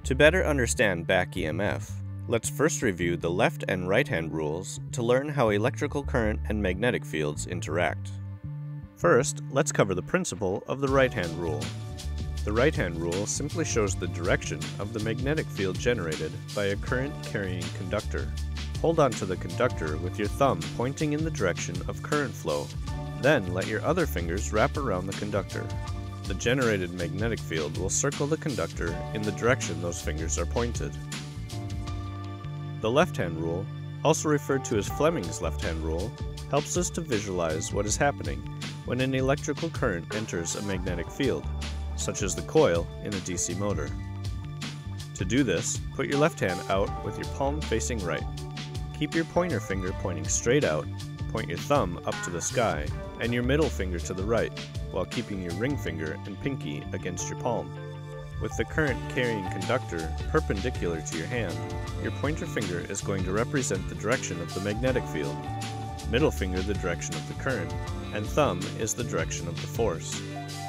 To better understand back EMF, let's first review the left and right-hand rules to learn how electrical current and magnetic fields interact. First, let's cover the principle of the right-hand rule. The right-hand rule simply shows the direction of the magnetic field generated by a current-carrying conductor. Hold on to the conductor with your thumb pointing in the direction of current flow. Then let your other fingers wrap around the conductor. The generated magnetic field will circle the conductor in the direction those fingers are pointed. The left-hand rule, also referred to as Fleming's left-hand rule, helps us to visualize what is happening when an electrical current enters a magnetic field, such as the coil in a DC motor. To do this, put your left hand out with your palm facing right. Keep your pointer finger pointing straight out, point your thumb up to the sky, and your middle finger to the right, while keeping your ring finger and pinky against your palm. With the current-carrying conductor perpendicular to your hand, your pointer finger is going to represent the direction of the magnetic field, middle finger the direction of the current, and thumb is the direction of the force.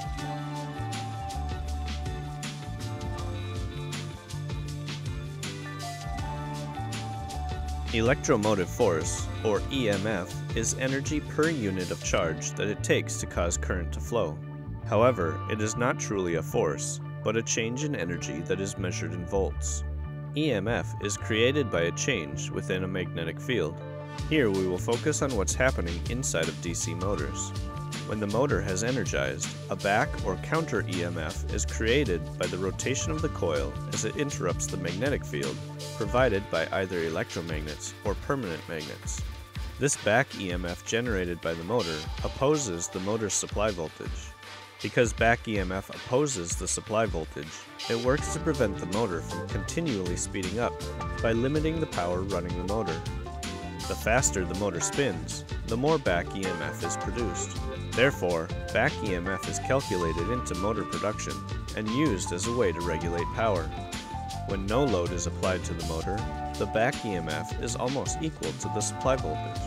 Electromotive force, or EMF, is energy per unit of charge that it takes to cause current to flow. However, it is not truly a force, but a change in energy that is measured in volts. EMF is created by a change within a magnetic field. Here we will focus on what's happening inside of DC motors. When the motor has energized, a back or counter EMF is created by the rotation of the coil as it interrupts the magnetic field provided by either electromagnets or permanent magnets. This back EMF generated by the motor opposes the motor's supply voltage. Because back EMF opposes the supply voltage, it works to prevent the motor from continually speeding up by limiting the power running the motor. The faster the motor spins, the more back EMF is produced. Therefore, back EMF is calculated into motor production and used as a way to regulate power. When no load is applied to the motor, the back EMF is almost equal to the supply voltage.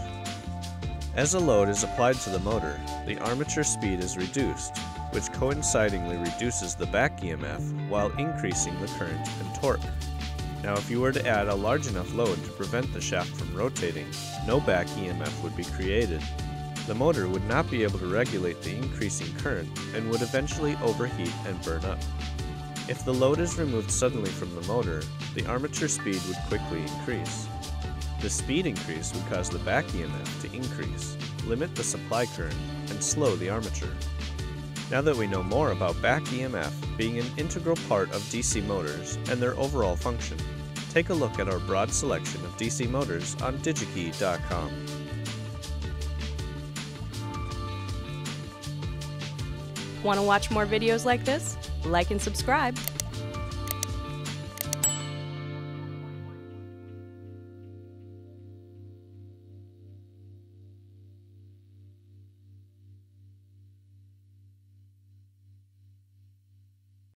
As a load is applied to the motor, the armature speed is reduced, which coincidingly reduces the back EMF while increasing the current and torque. Now, if you were to add a large enough load to prevent the shaft from rotating, no back EMF would be created. The motor would not be able to regulate the increasing current and would eventually overheat and burn up. If the load is removed suddenly from the motor, the armature speed would quickly increase. The speed increase would cause the back EMF to increase, limit the supply current, and slow the armature. Now that we know more about back EMF being an integral part of DC motors and their overall function, take a look at our broad selection of DC motors on digikey.com. Want to watch more videos like this? Like and subscribe.